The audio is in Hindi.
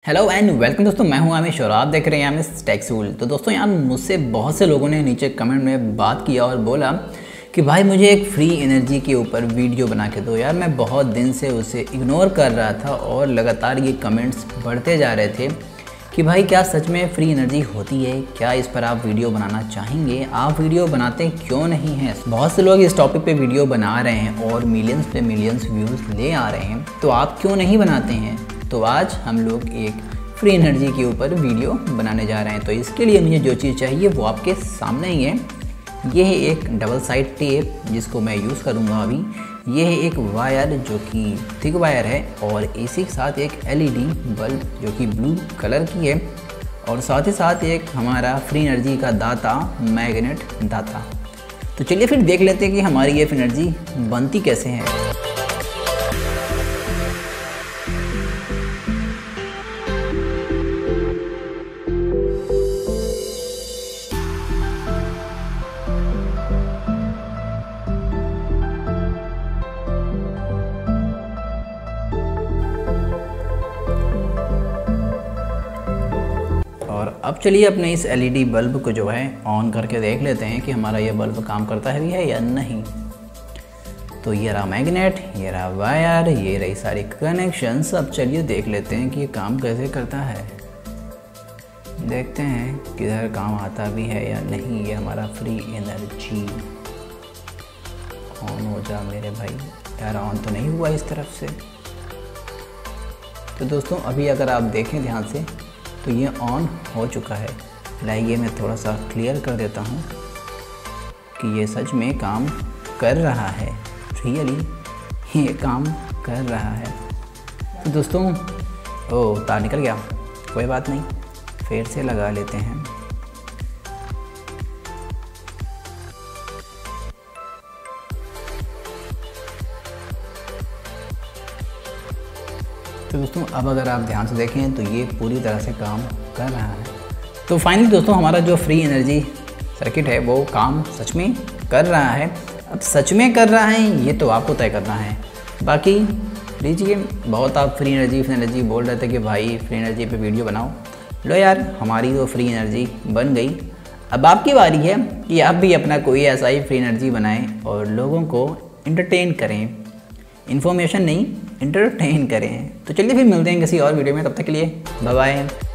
हेलो एंड वेलकम दोस्तों, मैं हूं आमिश और आप देख रहे हैं आमिश टेक्सूल। तो दोस्तों यार, मुझसे बहुत से लोगों ने नीचे कमेंट में बात किया और बोला कि भाई मुझे एक फ्री एनर्जी के ऊपर वीडियो बना के दो। यार मैं बहुत दिन से उसे इग्नोर कर रहा था और लगातार ये कमेंट्स बढ़ते जा रहे थे कि भाई क्या सच में फ्री एनर्जी होती है, क्या इस पर आप वीडियो बनाना चाहेंगे, आप वीडियो बनाते क्यों नहीं हैं। बहुत से लोग इस टॉपिक पे वीडियो बना रहे हैं और मिलियंस पे मिलियंस व्यूज़ ले आ रहे हैं, तो आप क्यों नहीं बनाते हैं। तो आज हम लोग एक फ्री एनर्जी के ऊपर वीडियो बनाने जा रहे हैं। तो इसके लिए मुझे जो चीज़ चाहिए वो आपके सामने ही है। ये है एक डबल साइड टेप जिसको मैं यूज़ करूँगा अभी। ये है एक वायर जो कि थिक वायर है और इसी के साथ एक एलईडी बल्ब जो कि ब्लू कलर की है और साथ ही साथ एक हमारा फ्री एनर्जी का दाता, मैग्नेट दाता। तो चलिए फिर देख लेते हैं कि हमारी ये फ्री एनर्जी बनती कैसे है। और अब चलिए अपने इस एलईडी बल्ब को जो है ऑन करके देख लेते हैं कि हमारा ये बल्ब काम करता है भी है या नहीं। तो ये रहा मैग्नेट, ये रहा वायर, ये रही सारी कनेक्शंस। अब चलिए देख लेते हैं कि ये काम कैसे करता है। देखते हैं किधर काम आता भी है या नहीं। ये हमारा फ्री एनर्जी ऑन हो जा मेरे भाई। यार ऑन तो नहीं हुआ इस तरफ से। तो दोस्तों अभी अगर आप देखें ध्यान से तो ये ऑन हो चुका है। लाइए मैं थोड़ा सा क्लियर कर देता हूँ कि ये सच में काम कर रहा है, रियली ये काम कर रहा है। तो दोस्तों ओह तार निकल गया, कोई बात नहीं, फिर से लगा लेते हैं। तो दोस्तों अब अगर आप ध्यान से देखें तो ये पूरी तरह से काम कर रहा है। तो फाइनली दोस्तों हमारा जो फ्री एनर्जी सर्किट है वो काम सच में कर रहा है। अब सच में कर रहा है ये तो आपको तय करना है। बाकी लीजिए, बहुत आप फ्री एनर्जी बोल रहे थे कि भाई फ्री एनर्जी पे वीडियो बनाओ। लो यार, हमारी तो फ्री एनर्जी बन गई। अब आपकी बारी है कि आप भी अपना कोई ऐसा ही फ्री एनर्जी बनाएं और लोगों को एंटरटेन करें। इन्फॉर्मेशन नहीं, एंटरटेन करें। तो चलिए फिर मिलते हैं किसी और वीडियो में, तब तक के लिए बाय बाय।